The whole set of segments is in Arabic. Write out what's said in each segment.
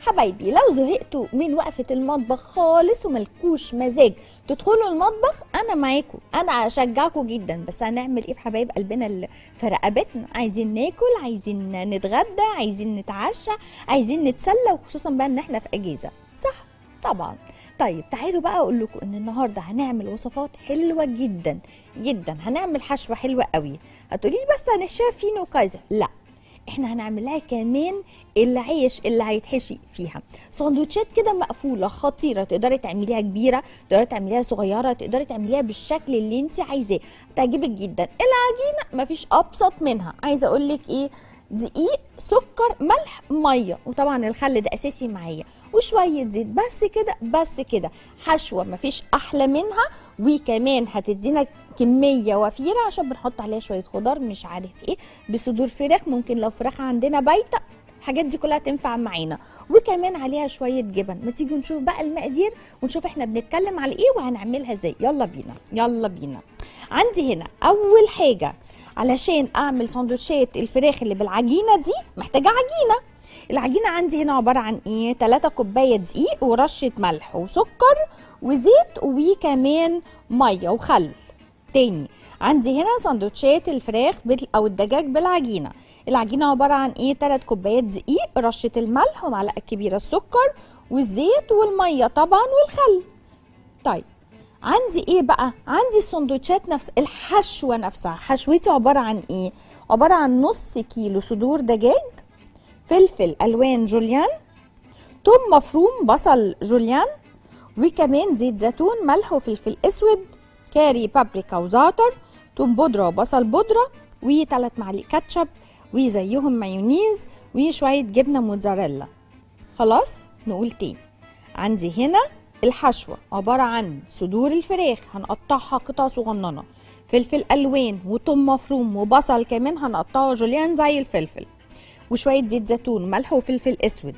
حبايبي لو زهقتوا من وقفة المطبخ خالص وملكوش مزاج تدخلوا المطبخ، انا معاكم، انا اشجعكم جدا. بس هنعمل ايه في حبايب قلبنا اللي في رقبتنا؟ عايزين ناكل، عايزين نتغدى، عايزين نتعشى، عايزين نتسلى، وخصوصا بقى ان احنا في اجازة، صح؟ طبعا. طيب تعالوا بقى اقول لكم ان النهارده هنعمل وصفات حلوه جدا جدا. هنعمل حشوه حلوه قوي. هتقولي لي بس هنحشيها فينو كايزر؟ لا، احنا هنعمل لها كمان العيش اللي هيتحشي فيها. سندوتشات كده مقفوله خطيره، تقدري تعمليها كبيره، تقدري تعمليها صغيره، تقدري تعمليها بالشكل اللي انت عايزاه، هتعجبك جدا. العجينه مفيش ابسط منها. عايزه اقول لك ايه؟ دقيق، سكر، ملح، ميه، وطبعا الخل ده اساسي معايا، وشويه زيت، بس كده بس كده. حشوه مفيش احلى منها، وكمان هتدينا كميه وفيره عشان بنحط عليها شويه خضار مش عارف ايه، بصدور فراخ، ممكن لو فراخ عندنا بايته، الحاجات دي كلها تنفع معانا، وكمان عليها شويه جبن. ما تيجي نشوف بقى المقادير ونشوف احنا بنتكلم على ايه وهنعملها ازاي. يلا بينا يلا بينا. عندي هنا اول حاجه علشان اعمل سندوتشات الفراخ اللي بالعجينه دي محتاجه عجينه. العجينه عندي هنا عباره عن ايه؟ 3 كوبايه دقيق ورشه ملح وسكر وزيت وكمان ميه وخل. تاني، عندي هنا سندوتشات الفراخ او الدجاج بالعجينه. العجينه عباره عن ايه؟ 3 كوبايات دقيق، رشه الملح، ومعلقه كبيره السكر والزيت والميه طبعا والخل. طيب عندي ايه بقى؟ عندي السندوتشات نفس الحشوه نفسها. حشوتي عباره عن ايه؟ عباره عن نص كيلو صدور دجاج، فلفل الوان جوليان، توم مفروم، بصل جوليان، وكمان زيت زيتون، ملح وفلفل اسود، كاري، بابريكا وزعتر، توم بودره وبصل بودره، و3 معالق كاتشب، وزيهم مايونيز، وشويه جبنه موتزاريلا. خلاص نقول تاني. عندي هنا الحشوه عباره عن صدور الفراخ هنقطعها قطع صغننه، فلفل الوان وتوم مفروم وبصل كمان هنقطعه جوليان زي الفلفل، وشويه زيت زيتون، ملح وفلفل اسود.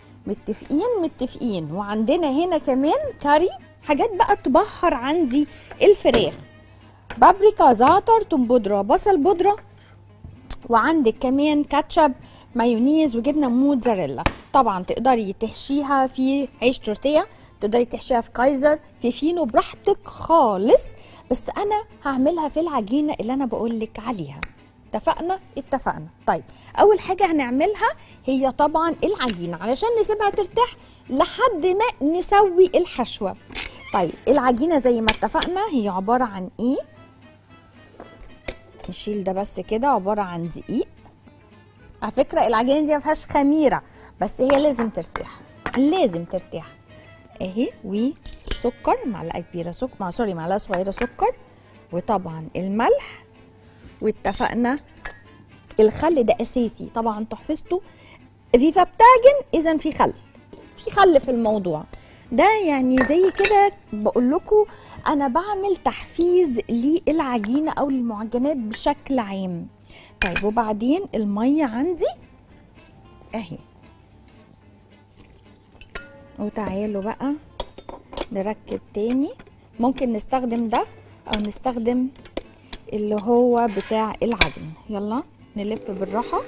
متفقين. وعندنا هنا كمان كاري، حاجات بقى تبهر عندي الفراخ، بابريكا، زعتر، توم بودره، بصل بودره، وعندك كمان كاتشب، مايونيز، وجبنه موتزاريلا. طبعا تقدري تحشيها في عيش تورتيه، تقدري تحشيها في كايزر، في فينو، براحتك خالص، بس انا هعملها في العجينه اللي انا بقولك عليها. اتفقنا. طيب اول حاجه هنعملها هي طبعا العجينه، علشان نسيبها ترتاح لحد ما نسوي الحشوه. طيب العجينه زي ما اتفقنا هي عباره عن ايه؟ نشيل ده بس كده. عباره عن دقيق، على فكره العجينه دي ما فيهاش خميره، بس هي لازم ترتاح، لازم ترتاح اهي. وسكر، معلقه كبيره سكر، معلقه صغيره سكر، وطبعا الملح، واتفقنا الخل ده اساسي طبعا، تحفظته فيفا بتعجن، اذا في خل في الموضوع ده. يعني زي كده بقول لكم انا بعمل تحفيز للعجينه او للمعجنات بشكل عام. طيب وبعدين الميه عندي اهي. وتعالوا بقى نركب تاني. ممكن نستخدم ده او نستخدم اللي هو بتاع العجن. يلا نلف بالراحه.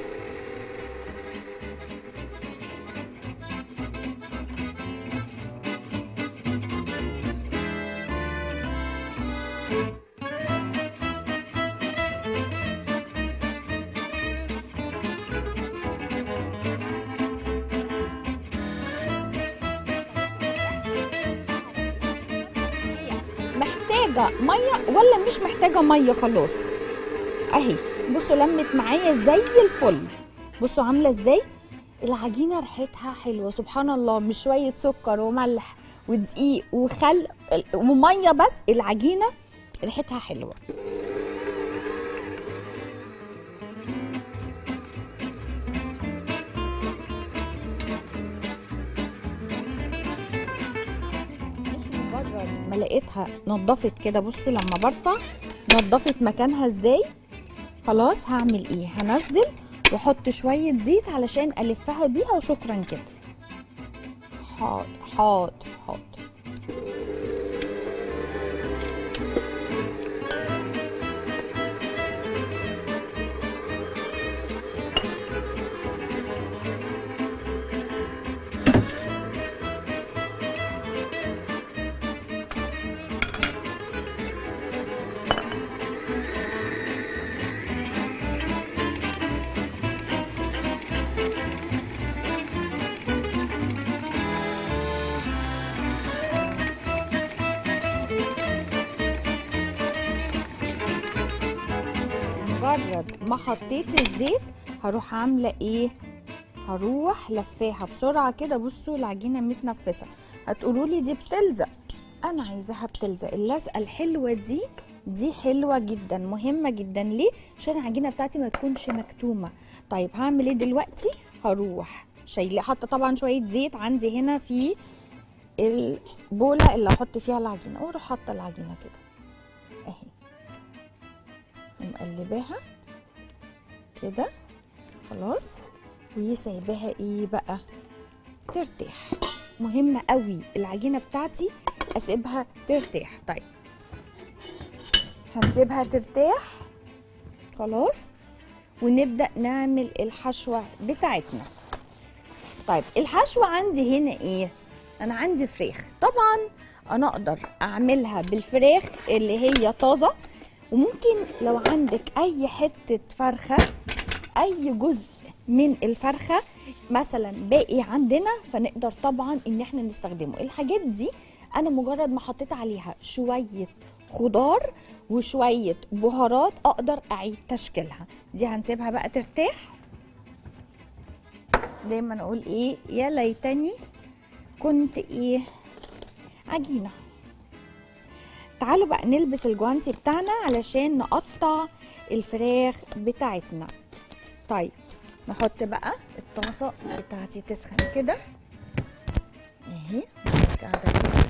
محتاجه ميه ولا مش محتاجه ميه؟ خلاص اهي. بصوا لمت معايا زي الفل. بصوا عامله ازاي العجينه، ريحتها حلوه سبحان الله، مش شويه سكر وملح ودقيق وخل وميه، بس العجينه ريحتها حلوه. ما لقيتها نضفت كده. بصوا لما برفع نضفت مكانها ازاي. خلاص هعمل ايه؟ هنزل واحط شويه زيت علشان الفها بيها، وشكرا كده. حاضر. مجرد ما حطيت الزيت هروح عامله ايه؟ هروح لفاها بسرعه كده. بصوا العجينه متنفسه. هتقولوا لي دي بتلزق، انا عايزاها بتلزق. اللزقه الحلوه دي حلوه جدا، مهمه جدا. ليه؟ عشان العجينه بتاعتي ما تكونش مكتومه. طيب هعمل ايه دلوقتي؟ هروح شايله، حاطه طبعا شويه زيت عندي هنا في البوله اللي هحط فيها العجينه، واروح حاطه العجينه كده اهي، ومقلباها كده خلاص، وسايباها ايه بقى؟ ترتاح. مهمه قوي العجينه بتاعتي اسيبها ترتاح. طيب هنسيبها ترتاح خلاص، ونبدا نعمل الحشوه بتاعتنا. طيب الحشوه عندي هنا ايه؟ انا عندي فراخ. طبعا انا اقدر اعملها بالفراخ اللي هي طازه، وممكن لو عندك اي حته فرخه، اي جزء من الفرخه مثلا باقي عندنا، فنقدر طبعا ان احنا نستخدمه. الحاجات دي انا مجرد ما حطيت عليها شويه خضار وشويه بهارات اقدر اعيد تشكيلها. دي هنسيبها بقى ترتاح. دايما اقول ايه؟ يا ليتني كنت ايه؟ عجينه. تعالوا بقى نلبس الجوانتي بتاعنا علشان نقطع الفراخ بتاعتنا. طيب نحط بقى الطاسه بتاعتي تسخن كده اهي، قاعده كده،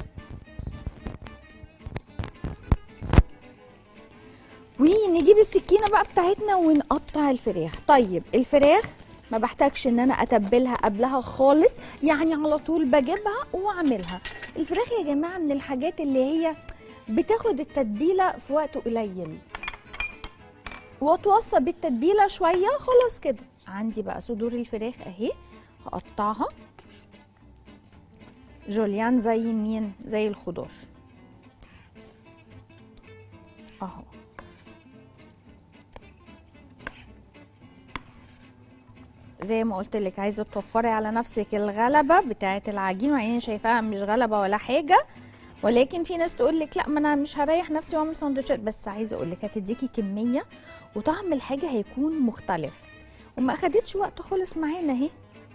ونجيب السكينه بقى بتاعتنا ونقطع الفراخ. طيب الفراخ ما بحتاجش ان انا اتبلها قبلها خالص، يعني على طول بجيبها واعملها. الفراخ يا جماعه من الحاجات اللي هي بتاخد التتبيله في وقت قليل، واتوصى بالتتبيله شويه خلاص كده. عندي بقى صدور الفراخ اهي، هقطعها جوليان زي مين؟ زي الخضار اهو. زي ما قلت لك، عايزه توفري على نفسك الغلبه بتاعه العجين، مع اني شايفاها مش غلبه ولا حاجه، ولكن في ناس تقول لك لا ما انا مش هريح نفسي واعمل سندوتشات. بس عايزه اقول لك هتديكي كميه وطعم الحاجه هيكون مختلف، وما اخدتش وقت خالص معانا اهي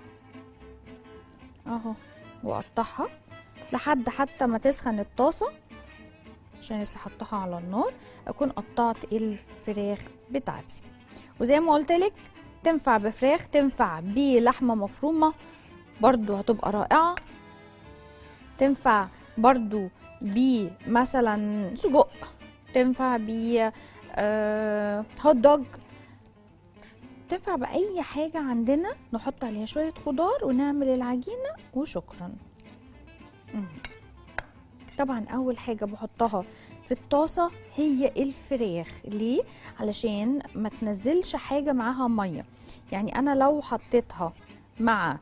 اهو. واقطعها لحد حتى ما تسخن الطاسه، عشان لسه حطها على النار اكون قطعت الفراخ بتاعتي. وزي ما قلت لك تنفع بفراخ، تنفع بلحمه مفرومه برضو هتبقى رائعه، تنفع برضو بمثلا سجق، تنفع ب هوت دوج، تنفع بأي حاجة عندنا. نحط عليها شوية خضار ونعمل العجينة وشكرا. طبعا أول حاجة بحطها في الطاسة هي الفراخ. ليه؟ علشان ما تنزلش حاجة معاها مية. يعني أنا لو حطيتها مع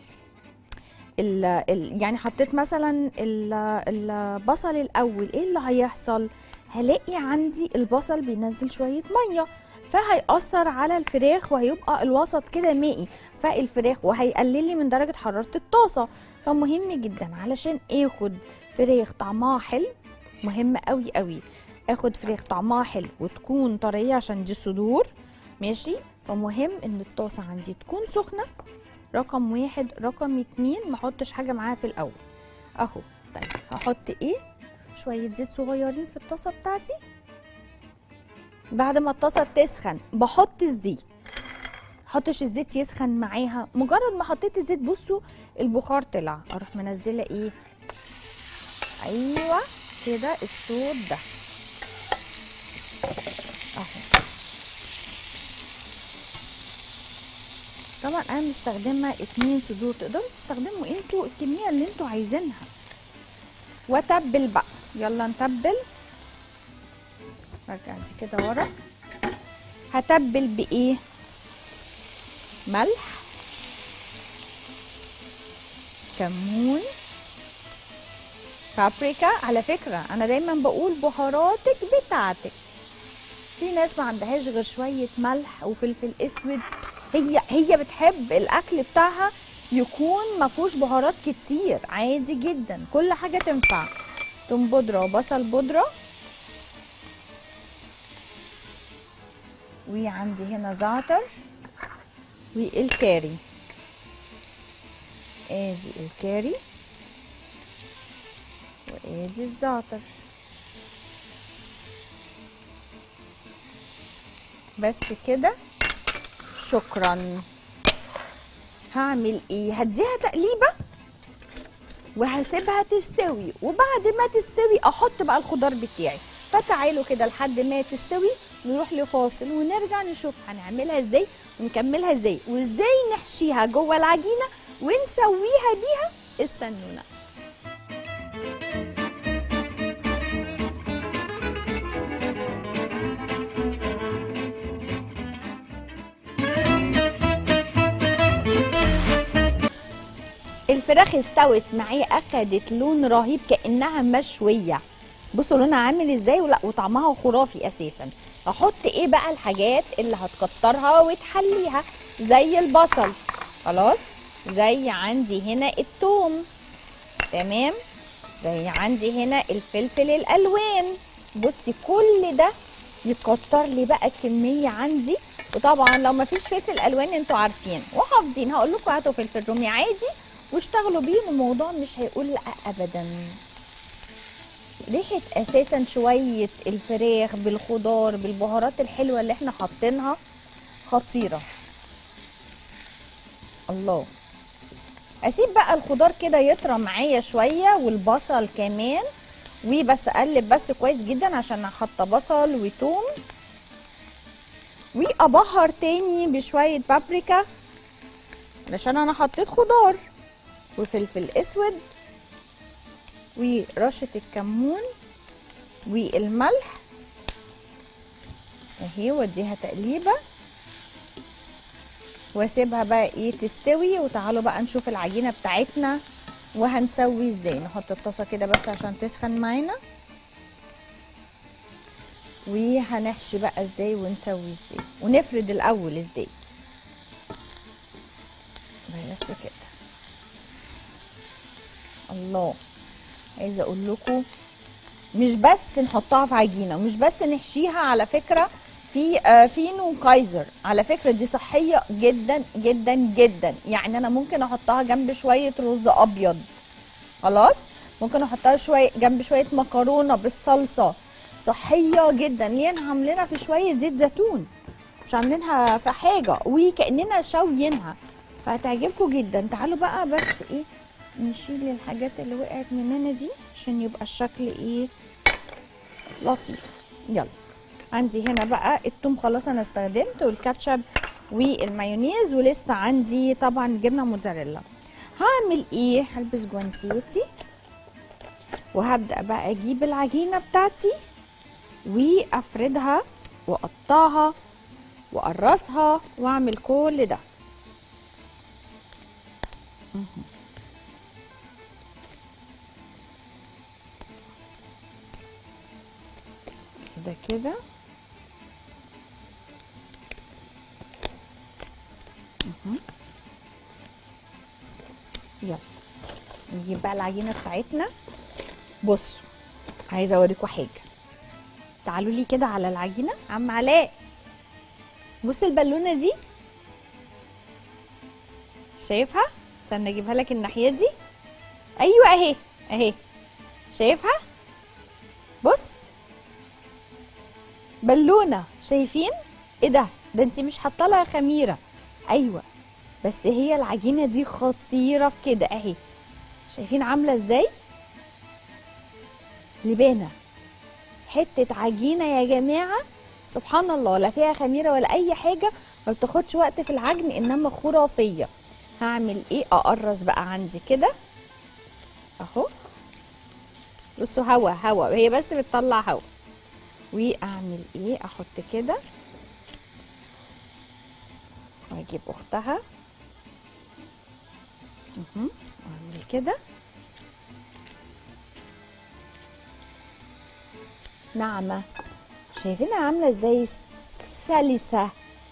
يعني حطيت مثلا البصل الاول، ايه اللي هيحصل؟ هلاقي عندي البصل بينزل شويه ميه، فهيأثر على الفراخ وهيبقى الوسط كده مائي فالفراخ، وهيقلل لي من درجه حراره الطاسه. فمهم جدا علشان اخد فراخ طعمها حلو، مهم قوي قوي اخد فراخ طعمها حلو وتكون طريه عشان دي صدور ماشي. فمهم ان الطاسه عندي تكون سخنه، رقم واحد. رقم اتنين محطش حاجة معاها في الأول أهو. طيب هحط ايه؟ شوية زيت صغيرين في الطاسة بتاعتي. بعد ما الطاسة تسخن بحط الزيت، محطش الزيت يسخن معاها. مجرد ما حطيت الزيت بصوا البخار طلع، اروح منزلة ايه؟ ايوه كده الصوت ده اهو. طبعا انا مستخدمه 2 صدور، تقدروا تستخدموا انتوا الكميه اللي انتوا عايزينها. واتبل بقى، يلا نتبل. رجع دي كده ورا. هتبل بايه؟ ملح، كمون، بابريكا. على فكره انا دايما بقول بهاراتك بتاعتك. في ناس ما عندهاش غير شويه ملح وفلفل اسود، هي بتحب الاكل بتاعها يكون ما فيهوش بهارات كتير، عادي جدا كل حاجه تنفع. توم بودره وبصل بودره وعندي هنا زعتر والكاري. ادي الكاري وادي الزعتر. بس كده، شكرا. هعمل ايه؟ هديها تقليبه وهسيبها تستوي، وبعد ما تستوي احط بقى الخضار بتاعي. فتعالوا كده لحد ما تستوي نروح لفاصل ونرجع نشوف هنعملها ازاي ونكملها ازاي، وازاي نحشيها جوه العجينه ونسويها بيها. استنونا. الفراخ استوت معايا، اخدت لون رهيب كانها مشويه. بصوا لونها عامل ازاي، وطعمها خرافي اساسا. احط ايه بقى الحاجات اللي هتكترها وتحليها؟ زي البصل، خلاص. زي عندي هنا الثوم، تمام. زي عندي هنا الفلفل الالوان. بصي كل ده يكتر لي بقى كميه عندي. وطبعا لو ما فيش فلفل الوان انتوا عارفين وحافظين، هقول لكم هاتوا فلفل رومي عادي واشتغلوا بيه، الموضوع مش هيقول لا ابدا. ريحه اساسا شويه الفراخ بالخضار بالبهارات الحلوه اللي احنا حاطينها خطيره. الله. اسيب بقى الخضار كده يطرى معايا شويه والبصل كمان، وبس اقلب بس كويس جدا عشان انا حاطه بصل وتوم. وابهر تاني بشويه بابريكا علشان انا حطيت خضار، وفلفل اسود ورشه الكمون والملح اهي، واديها تقليبه واسيبها بقى ايه تستوي. وتعالوا بقى نشوف العجينه بتاعتنا وهنسوي ازاي. نحط الطاسه كده بس عشان تسخن معانا، وهنحشي بقى ازاي ونسوي ازاي ونفرد الاول ازاي. بس كده. الله. عايزه اقول لكم مش بس نحطها في عجينه ومش بس نحشيها، على فكره في فينو كايزر، على فكره دي صحيه جدا جدا جدا. يعني انا ممكن احطها جنب شويه رز ابيض، خلاص. ممكن احطها شويه جنب شويه مكرونه بالصلصه، صحيه جدا. ليه؟ انا عاملينها في شويه زيت زيتون، مش عاملينها في حاجه، وكاننا شاويينها، فهتعجبكم جدا. تعالوا بقى بس ايه نشيل الحاجات اللي وقعت مننا دي عشان يبقى الشكل ايه لطيف. يلا. عندي هنا بقى التوم خلاص انا استخدمت، والكاتشب والمايونيز، ولسه عندي طبعا جبنه موتزاريلا. هعمل ايه؟ هلبس جوانتيتي وهبدا بقى اجيب العجينه بتاعتي وافردها واقطعها واقرصها واعمل كل ده. ده كده. يلا نجيب بقى العجينه بتاعتنا. بصوا عايزه اوريكم حاجه، تعالوا لي كده على العجينه. عم علاء بص البالونه دي، شايفها؟ استنى اجيبها لك الناحيه دي. ايوه اهي اهي، شايفها؟ بص بالونه، شايفين؟ ايه ده؟ ده انتي مش حاطه لها خميره. ايوه بس هي العجينه دي خطيره في كده اهي، شايفين عامله ازاي؟ لبانه حته عجينه يا جماعه، سبحان الله، لا فيها خميره ولا اي حاجه، ما بتاخدش وقت في العجن، انما خرافيه. هعمل ايه؟ اقرص بقى عندي كده اهو. بصوا هوا هوا، هي بس بتطلع هوا. واعمل ايه؟ احط كده واجيب اختها واعمل كده. ناعمه، شايفينها عامله ازاي؟ سلسه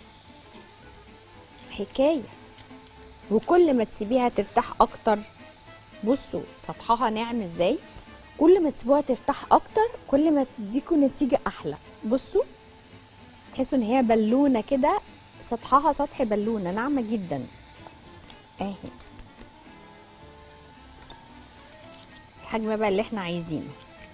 حكايه. وكل ما تسيبيها ترتاح اكتر، بصوا سطحها ناعم ازاي، كل ما تسيبوها ترتاح اكتر كل ما تديكوا نتيجه احلى. بصوا تحسوا ان هي بالونه كده، سطحها سطح بالونه ناعمه جدا اهي. الحجم بقى اللي احنا عايزينه.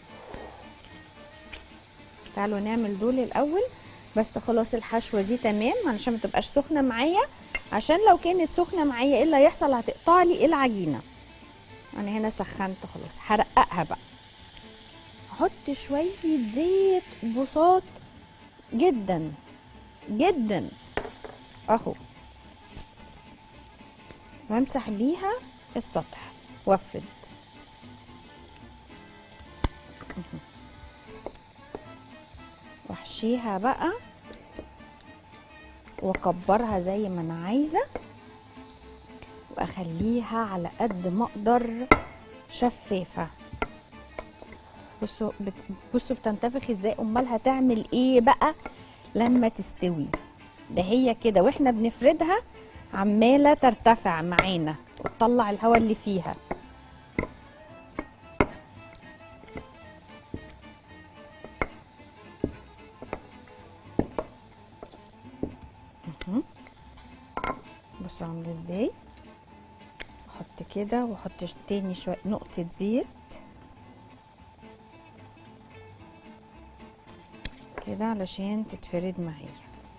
تعالوا نعمل دول الاول بس. خلاص الحشوه دي تمام علشان ما تبقاش سخنه معايا، عشان لو كانت سخنه معايا ايه اللي هيحصل؟ هتقطع لي العجينه. انا هنا سخنت خلاص، هرققها بقى. احط شويه زيت بساط جدا جدا اهو، وامسح بيها السطح وافرد. واحشيها بقى واكبرها زي ما انا عايزه، واخليها على قد ما اقدر شفافه. بصوا بتنتفخ ازاي. امال هتعمل ايه بقى لما تستوي؟ ده هي كده واحنا بنفردها عماله ترتفع معانا وتطلع الهواء اللي فيها. بصوا عامله ازاي. احط كده واحط تاني شويه نقطه زيت كده علشان تتفرد معايا.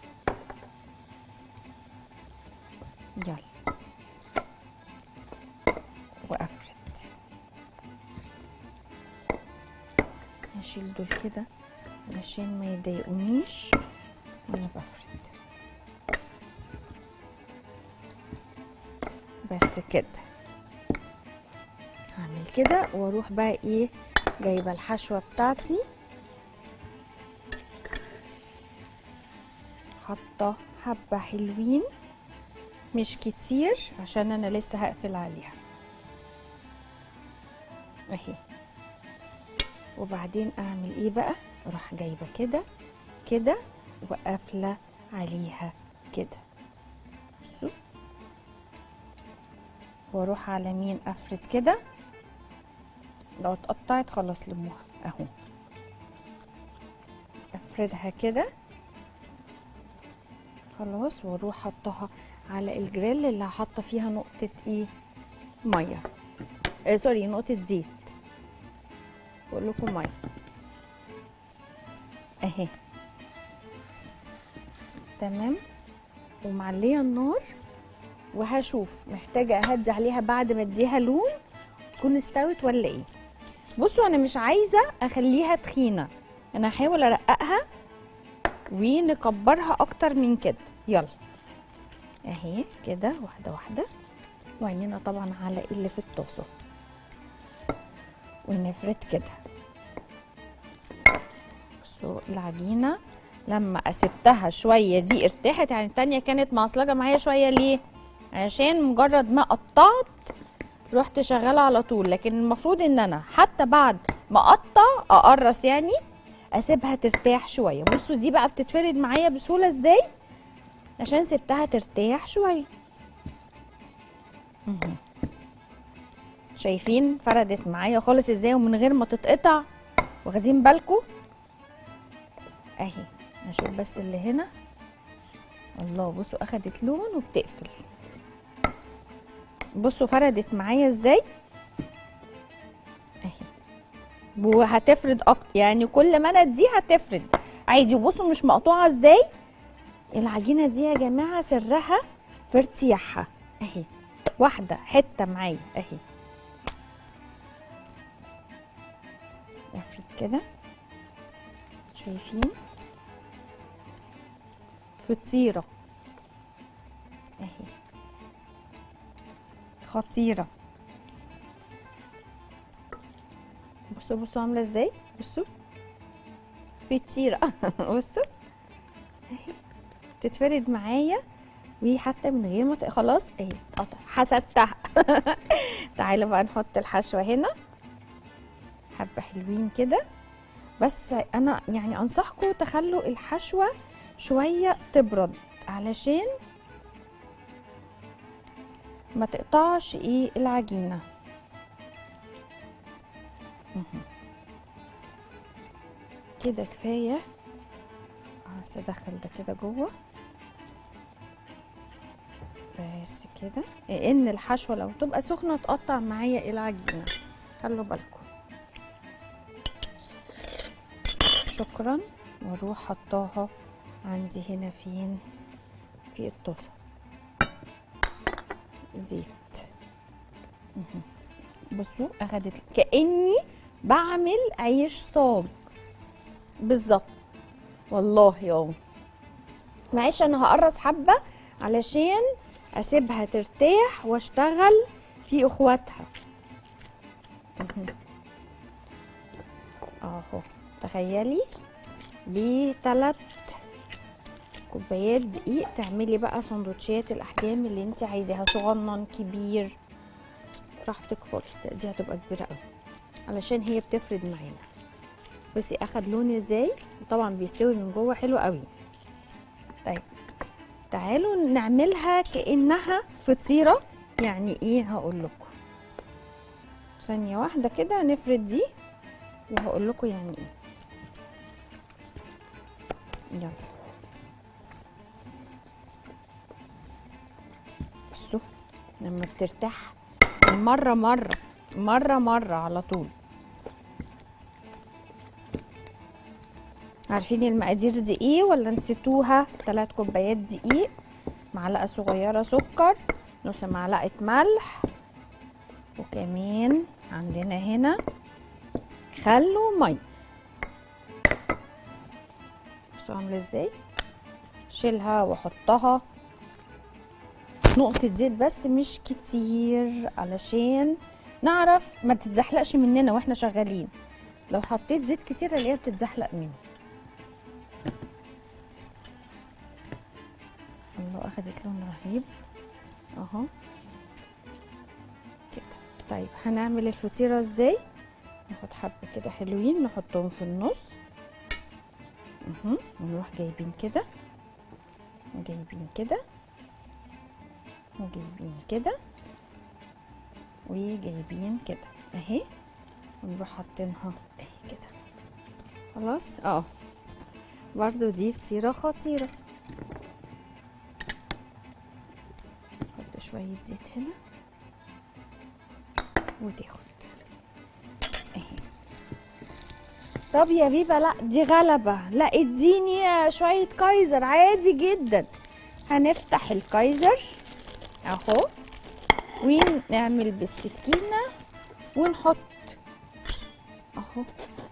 يلا وافرد. هشيل دول كده علشان ما يضايقونيش وانا بفرد. بس كده هعمل كده واروح بقى ايه جايبه الحشوه بتاعتي، حاطه حبه حلوين مش كتير عشان انا لسه هقفل عليها اهي. وبعدين اعمل ايه بقى؟ اروح جايبه كده كده وقافله عليها كده. بصوا، واروح على مين افرد كده. لو اتقطعت خلاص لموها اهو. افردها كده خلاص، واروح حطها على الجريل اللي هحط فيها نقطه ايه ميه، سوري نقطه زيت، بقول لكم ميه اهي. تمام. ومعليه النار وهشوف محتاجه اهدي عليها بعد ما اديها لون تكون استوت ولا ايه. بصوا انا مش عايزه اخليها تخينه، انا هحاول ارققها ونكبرها اكتر من كده. يلا اهي كده واحده واحده، وعينينا طبعا على اللي في الطاسه، ونفرد كده. بصوا العجينه لما سبتها شويه دي ارتاحت، يعني التانيه كانت معصلجه معايا شويه. ليه؟ عشان مجرد ما قطعت رحت شغاله على طول، لكن المفروض ان انا حتى بعد ما اقطع اقرص يعني اسيبها ترتاح شويه. بصوا دي بقى بتتفرد معايا بسهوله ازاي عشان سبتها ترتاح شويه. شايفين فردت معايا خالص ازاي ومن غير ما تتقطع؟ واخدين بالكم اهي. نشوف بس اللي هنا. الله، بصوا اخدت لون وبتقفل. بصوا فردت معايا ازاي اهي. وهتفرد اكتر يعني كل ما انا اديها هتفرد عادي. بصوا مش مقطوعه ازاي. العجينه دي يا جماعه سرها في ارتياحها اهي. واحده حته معايا اهي. افرد كده، شايفين فطيره اهي، خطيره. بصوا بصوا عامله ازاي. بصوا فطيره بصوا اهي تتفرد معايا وحتى من غير ما خلاص اهي قطع حسبتها. تعالوا بقى نحط الحشوه هنا حبه حلوين كده. بس انا يعني انصحكم تخلوا الحشوه شويه تبرد علشان ما تقطعش ايه العجينه. كده كفايه بس ادخل ده كده جوه بس كده، ان الحشوه لو تبقى سخنه تقطع معايا العجينه، خلوا بالكم. شكرا. واروح حطاها عندي هنا فين، في الطاسه زيت. بصوا اخدت كاني بعمل عيش صاج بالظبط والله. معلش انا هقرص حبه علشان اسيبها ترتاح واشتغل في اخواتها. اهو تخيلي ب3 كوبايات دقيق تعملي بقى سندوتشات الاحجام اللي انت عايزاها، صغنن كبير براحتك خالص. دي هتبقى كبيره قوي علشان هي بتفرد معانا. بصي اخد لون ازاي، طبعا بيستوي من جوه حلو قوي. طيب تعالوا نعملها كانها فطيره. يعني ايه هقول لكم، ثانيه واحده كده نفرد دي وهقول لكم يعني ايه. يلا بصوا لما بترتاح مره مره مره مره على طول. عارفين المقادير دي ايه ولا نسيتوها؟ 3 كوبايات دقيق، معلقه صغيره سكر، نص معلقه ملح، وكمان عندنا هنا خل وميه. بصوا عامله ازاي، شيلها واحطها نقطه زيت بس مش كتير علشان نعرف ما تتزحلقش مننا واحنا شغالين. لو حطيت زيت كتير الاقيها بتتزحلق مني. الله اخدت لون رهيب اهو كده. طيب هنعمل الفطيره ازاي؟ ناخد حبه كده حلوين نحطهم في النص ونروح جايبين كده وجايبين كده وجايبين كده وجايبين كده اهي، ونروح حاطينها اهي كده. خلاص برضو دي فطيره خطيره. نحط شويه زيت هنا وتاخد اهي. طب يا بيبا لا دي غلبه، لا اديني شويه كايزر عادي جدا. هنفتح الكايزر اهو ونعمل بالسكينه ونحط اهو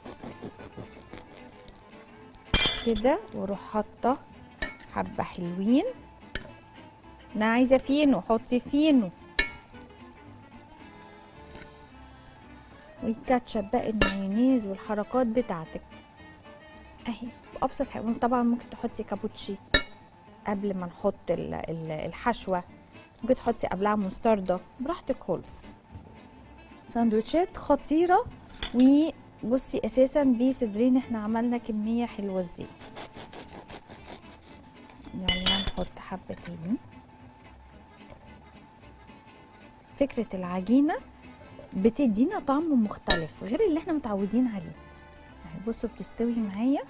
كده، واروح حاطه حبه حلوين. انا عايزه فينو حطي فينو، والكاتشب بقى المايونيز والحركات بتاعتك اهي بابسط حاجه. طبعا ممكن تحطي كابوتشي قبل ما نحط الحشوه، ممكن تحطي قبلها مستردة براحتك خالص. سندوتشات خطيره. وبصي اساسا بصدرين احنا عملنا كميه حلوه ازاي. يلا نحط حبه تاني. فكره العجينه بتدينا طعم مختلف غير اللي احنا متعودين عليه. اهي بصوا بتستوي معايا.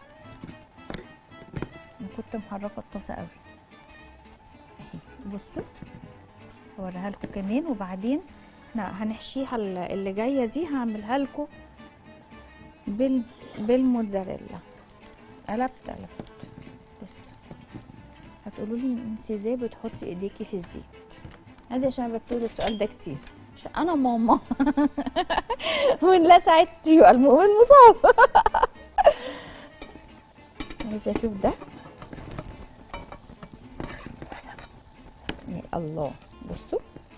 انا كنت محركه الطاسه قوي اهي. بصوا هوريها لكم كمان، وبعدين هنحشيها اللي جايه دي هعملها لكم بالموتزاريلا. قلبت لسه. هتقولوا لي انت ازاي بتحطي ايديكي في الزيت؟ عادي عشان انا بتسال السؤال ده كتير، عشان انا ماما وان لا ساعدت يبقى المؤمن مصاب. عايزه اشوف ده. يا الله بصوا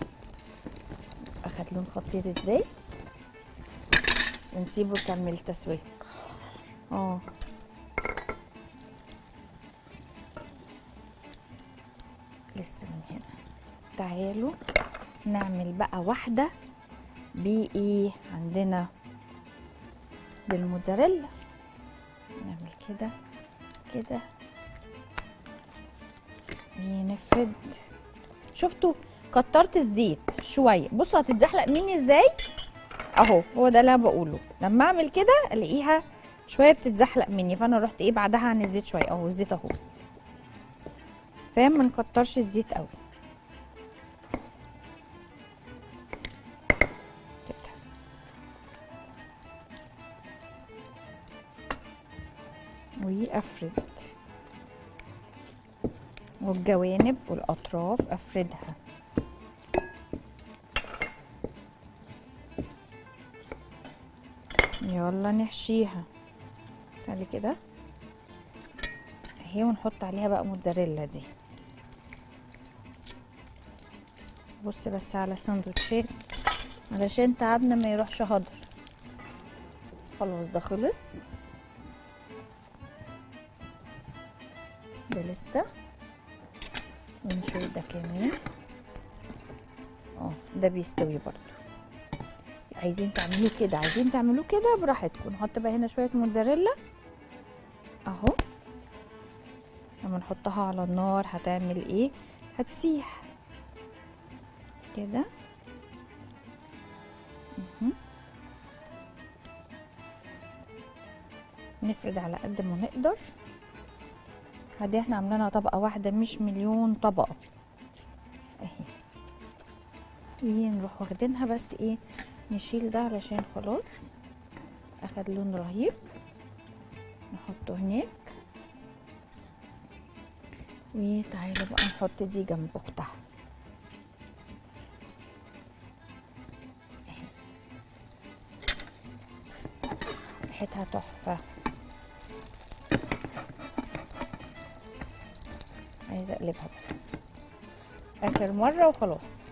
اخد لون خطير ازاي. بس ونسيبه يكمل تسويه. لسه من هنا. تعالوا نعمل بقى واحده بايه عندنا، بالموتزاريلا. نعمل كده كده ونفرد. شفتوا كترت الزيت شويه. بصوا هتتزحلق مني ازاي اهو. هو ده اللي انا بقوله، لما اعمل كده الاقيها شويه بتتزحلق مني، فانا رحت ايه بعدها عن الزيت شويه اهو. الزيت اهو، فاهم؟ ما نكترش الزيت قوي كده. وافرد، والجوانب والاطراف افردها. يلا نحشيها. تعالي كده اهي، ونحط عليها بقى موتزاريلا دي. بص بس على سندوتشات علشان تعبنا ما يروحش هدر. خلاص ده خلص، ده لسه، ونشوف ده كمان. ده بيستوي برضو. عايزين تعملوه كده، عايزين تعملوه كده براحتكم. نحط بقى هنا شويه موتزاريلا اهو. لما نحطها على النار هتعمل ايه؟ هتسيح كده. نفرد على قد ما نقدر. هدي احنا عاملينها طبقه واحده مش مليون طبقه اهي. ونروح واخدينها بس ايه، نشيل ده علشان خلاص اخد لون رهيب. نحطه هناك. وتعالوا بقى نحط دي جنب اختها اهي. ريحتها تحفه. عايزه اقلبها بس اخر مره وخلاص.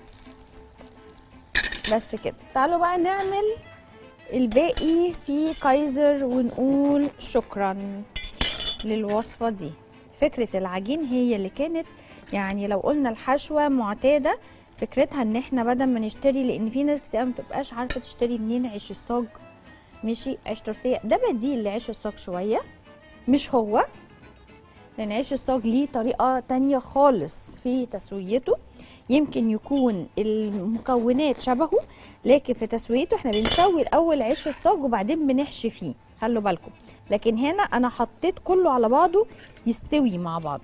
بس كده. تعالوا بقى نعمل الباقي في كايزر ونقول شكرا للوصفه دي. فكره العجين هي اللي كانت، يعني لو قلنا الحشوه معتاده، فكرتها ان احنا بدل ما نشتري، لان في ناس كتير ما بتبقاش عارفه تشتري منين عيش الصاج. ماشي، عيش تورتيه ده بديل لعيش الصاج شويه، مش هو، لان عيش الصاج ليه طريقه تانية خالص في تسويته. يمكن يكون المكونات شبهه، لكن في تسويته احنا بنسوي الاول عيش الصاج وبعدين بنحشي فيه، خلوا بالكم. لكن هنا انا حطيت كله على بعضه يستوي مع بعضه.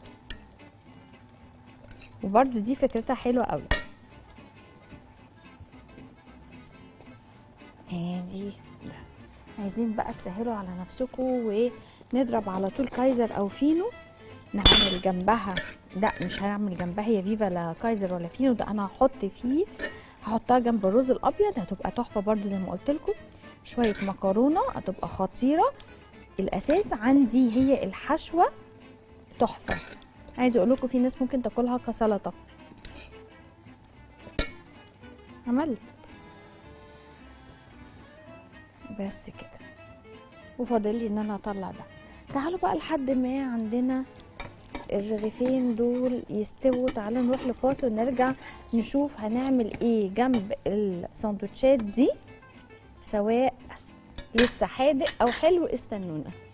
وبرده دي فكرتها حلوه قوي. ادي ده. عايزين بقى تسهلوا على نفسكم ونضرب على طول كايزر او فينو نعمل جنبها. لا مش هنعمل جنبها يا فيفا لا كايزر ولا فينو، ده انا هحط فيه، هحطها جنب الرز الابيض، هتبقى تحفه برده زي ما قلت لكم. شويه مكرونه هتبقى خطيره. الاساس عندي هي الحشوه تحفه. عايزه اقول لكم في ناس ممكن تاكلها كسلطه. عملت بس كده، وفاضل لي ان انا اطلع ده. تعالوا بقى لحد ما عندنا الرغيفين دول يستووا. تعالوا نروح لفاصل ونرجع نشوف هنعمل ايه جنب الساندوتشات دي، سواء لسه حادق او حلو. استنونا.